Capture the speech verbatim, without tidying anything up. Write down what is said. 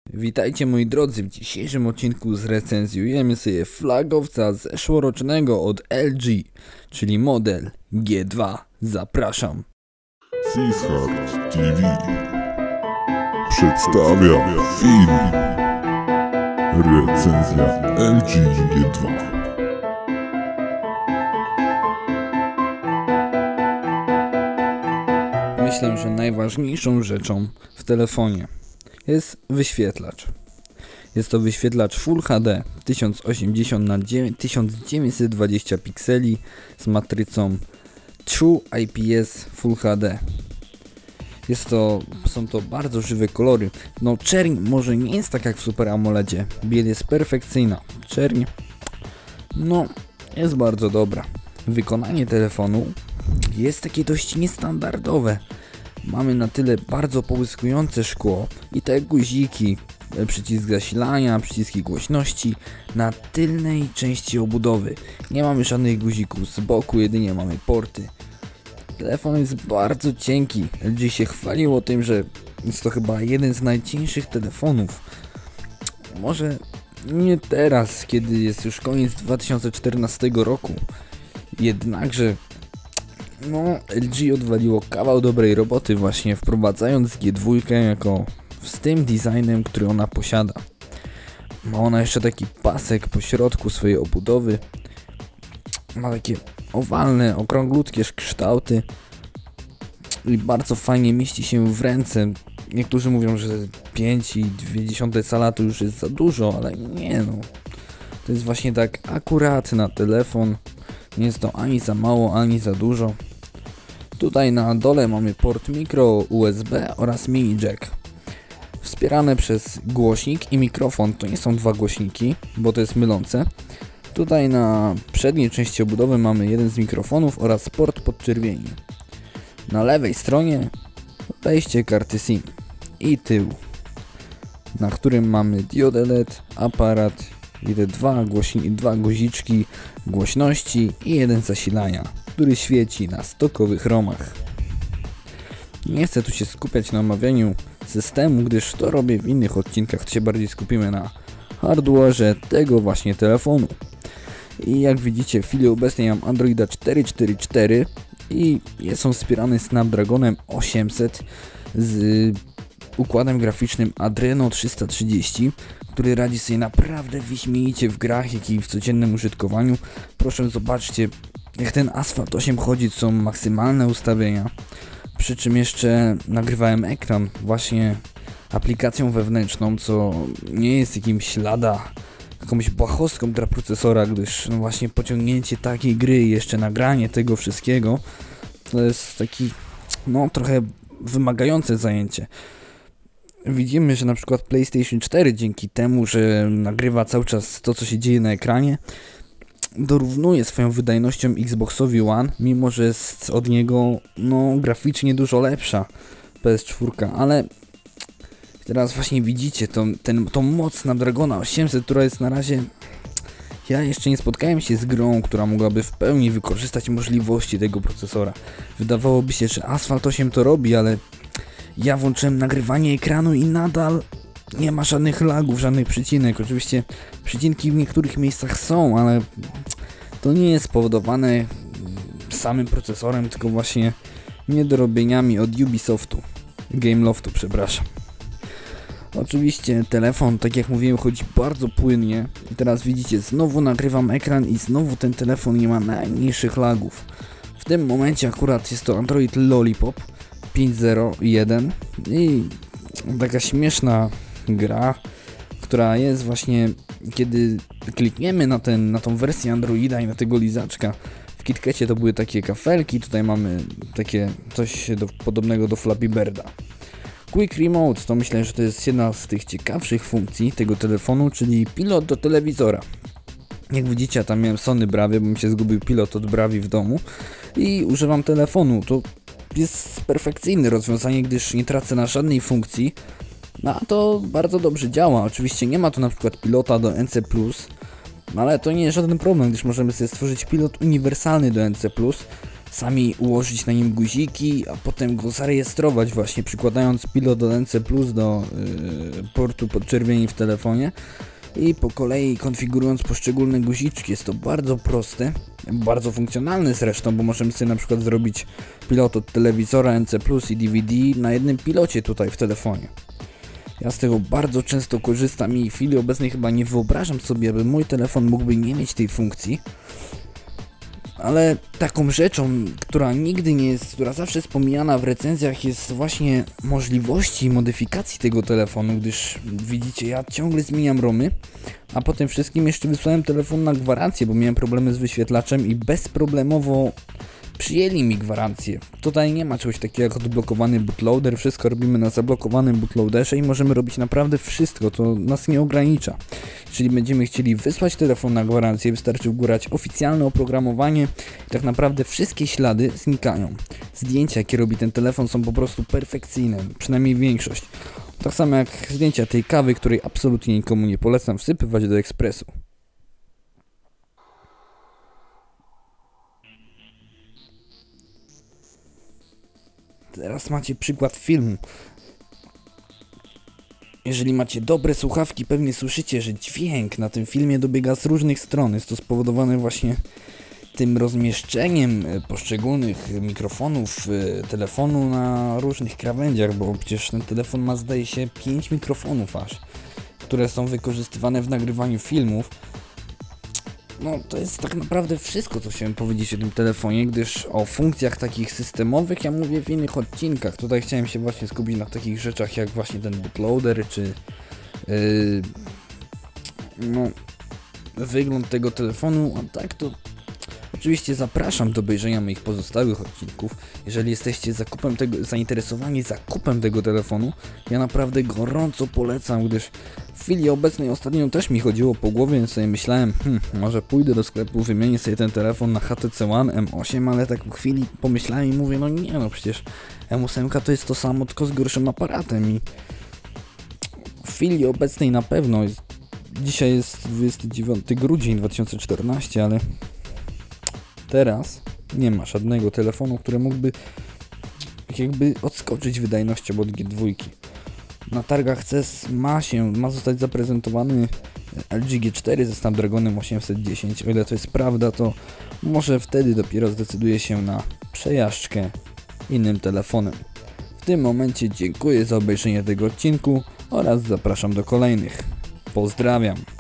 Witajcie moi drodzy, w dzisiejszym odcinku zrecenzjujemy sobie flagowca zeszłorocznego od L G, czyli model G dwa. Zapraszam. Seashard T V przedstawia film Recenzja L G G dwa. Myślę, że najważniejszą rzeczą w telefonie jest wyświetlacz. Jest to wyświetlacz Full H D tysiąc osiemdziesiąt na tysiąc dziewięćset dwadzieścia pikseli z matrycą True I P S Full H D. Jest to, są to bardzo żywe kolory. No czerń może nie jest tak jak w Super AMOLEDzie. Biel jest perfekcyjna. Czerń, no, jest bardzo dobra. Wykonanie telefonu jest takie dość niestandardowe. Mamy na tyle bardzo połyskujące szkło i te guziki, przycisk zasilania, przyciski głośności na tylnej części obudowy. Nie mamy żadnych guzików z boku, jedynie mamy porty. Telefon jest bardzo cienki. L G się chwaliło tym, że jest to chyba jeden z najcieńszych telefonów. Może nie teraz, kiedy jest już koniec dwa tysiące czternastego roku. Jednakże no, L G odwaliło kawał dobrej roboty właśnie wprowadzając G dwa jako z tym designem, który ona posiada. Ma ona jeszcze taki pasek po środku swojej obudowy. Ma takie owalne, okrąglutkie kształty i bardzo fajnie mieści się w ręce. Niektórzy mówią, że pięć i dwie cala to już jest za dużo, ale nie no. To jest właśnie tak akurat na telefon. Nie jest to ani za mało, ani za dużo. Tutaj na dole mamy port micro U S B oraz mini jack. Wspierane przez głośnik i mikrofon. To nie są dwa głośniki, bo to jest mylące. Tutaj na przedniej części obudowy mamy jeden z mikrofonów oraz port podczerwieni. Na lewej stronie wejście karty SIM i tył, na którym mamy diodę L E D, aparat i te dwa, głośni, dwa guziczki głośności i jeden zasilania, który świeci na stokowych romach. Nie chcę tu się skupiać na omawianiu systemu, gdyż to robię w innych odcinkach, to się bardziej skupimy na hardwareze tego właśnie telefonu. I jak widzicie, w chwili obecnej mam Androida cztery cztery cztery i jest on wspierany Snapdragonem osiemset z układem graficznym Adreno trzysta trzydzieści, który radzi sobie naprawdę wyśmienicie w grach, jak i w codziennym użytkowaniu. Proszę zobaczcie, jak ten Asphalt osiem chodzi, są maksymalne ustawienia. Przy czym jeszcze nagrywałem ekran właśnie aplikacją wewnętrzną, co nie jest jakimś lada jakąś błahostką dla procesora, gdyż no właśnie pociągnięcie takiej gry i jeszcze nagranie tego wszystkiego to jest taki no trochę wymagające zajęcie. Widzimy, że na przykład PlayStation cztery dzięki temu, że nagrywa cały czas to, co się dzieje na ekranie, dorównuje swoją wydajnością Xboxowi One, mimo że jest od niego no graficznie dużo lepsza P S cztery, ale teraz właśnie widzicie tą, ten, tą moc Snapdragona osiemset, która jest na razie... Ja jeszcze nie spotkałem się z grą, która mogłaby w pełni wykorzystać możliwości tego procesora. Wydawałoby się, że Asphalt osiem to robi, ale ja włączyłem nagrywanie ekranu i nadal nie ma żadnych lagów, żadnych przycinek. Oczywiście przycinki w niektórych miejscach są, ale to nie jest spowodowane samym procesorem, tylko właśnie niedorobieniami od Ubisoftu. Gameloftu, przepraszam. Oczywiście telefon, tak jak mówiłem, chodzi bardzo płynnie. I teraz widzicie, znowu nagrywam ekran i znowu ten telefon nie ma najmniejszych lagów. W tym momencie akurat jest to Android Lollipop pięć zero jeden i taka śmieszna gra, która jest właśnie, kiedy klikniemy na, ten, na tą wersję Androida i na tego lizaczka. W KitKacie to były takie kafelki, tutaj mamy takie coś do, podobnego do Flappy Birda. Quick Remote to myślę, że to jest jedna z tych ciekawszych funkcji tego telefonu, czyli pilot do telewizora. Jak widzicie, ja tam miałem Sony Bravia, bo mi się zgubił pilot od Bravi w domu i używam telefonu. To jest perfekcyjne rozwiązanie, gdyż nie tracę na żadnej funkcji, no a to bardzo dobrze działa. Oczywiście nie ma tu na przykład pilota do N C plus, no ale to nie jest żaden problem, gdyż możemy sobie stworzyć pilot uniwersalny do N C plus, sami ułożyć na nim guziki, a potem go zarejestrować właśnie przykładając pilot do N C plus do yy, portu podczerwieni w telefonie i po kolei konfigurując poszczególne guziczki. Jest to bardzo proste, bardzo funkcjonalne zresztą, bo możemy sobie na przykład zrobić pilot od telewizora N C plus i D V D na jednym pilocie tutaj w telefonie. Ja z tego bardzo często korzystam i w chwili obecnej chyba nie wyobrażam sobie, aby mój telefon mógłby nie mieć tej funkcji. Ale taką rzeczą, która nigdy nie jest, która zawsze jest pomijana w recenzjach, jest właśnie możliwości modyfikacji tego telefonu, gdyż widzicie, ja ciągle zmieniam romy, a po tym wszystkim jeszcze wysłałem telefon na gwarancję, bo miałem problemy z wyświetlaczem i bezproblemowo przyjęli mi gwarancję. Tutaj nie ma czegoś takiego jak odblokowany bootloader, wszystko robimy na zablokowanym bootloaderze i możemy robić naprawdę wszystko, to nas nie ogranicza. Jeżeli będziemy chcieli wysłać telefon na gwarancję, wystarczy wgórać oficjalne oprogramowanie i tak naprawdę wszystkie ślady znikają. Zdjęcia, jakie robi ten telefon, są po prostu perfekcyjne, przynajmniej większość. Tak samo jak zdjęcia tej kawy, której absolutnie nikomu nie polecam wsypywać do ekspresu. Teraz macie przykład filmu. Jeżeli macie dobre słuchawki, pewnie słyszycie, że dźwięk na tym filmie dobiega z różnych stron. Jest to spowodowane właśnie tym rozmieszczeniem poszczególnych mikrofonów telefonu na różnych krawędziach, bo przecież ten telefon ma, zdaje się, pięć mikrofonów aż, które są wykorzystywane w nagrywaniu filmów. No to jest tak naprawdę wszystko, co chciałem powiedzieć o tym telefonie, gdyż o funkcjach takich systemowych ja mówię w innych odcinkach. Tutaj chciałem się właśnie skupić na takich rzeczach jak właśnie ten bootloader, czy yy, no, wygląd tego telefonu, a tak to oczywiście zapraszam do obejrzenia moich pozostałych odcinków. Jeżeli jesteście zakupem tego, zainteresowani zakupem tego telefonu, ja naprawdę gorąco polecam, gdyż w chwili obecnej ostatnio też mi chodziło po głowie, więc sobie myślałem, hmm, może pójdę do sklepu, wymienię sobie ten telefon na H T C One M osiem, ale tak w chwili pomyślałem i mówię, no nie no, przecież M osiem to jest to samo, tylko z gorszym aparatem i w chwili obecnej na pewno jest, dzisiaj jest dwudziesty dziewiąty grudzień dwa tysiące czternasty, ale teraz nie ma żadnego telefonu, który mógłby jakby odskoczyć wydajnością od G dwa. Na targach C E S ma się, ma zostać zaprezentowany L G G cztery ze Snapdragonem osiemset dziesięć. O ile to jest prawda, to może wtedy dopiero zdecyduje się na przejażdżkę innym telefonem. W tym momencie dziękuję za obejrzenie tego odcinku oraz zapraszam do kolejnych. Pozdrawiam!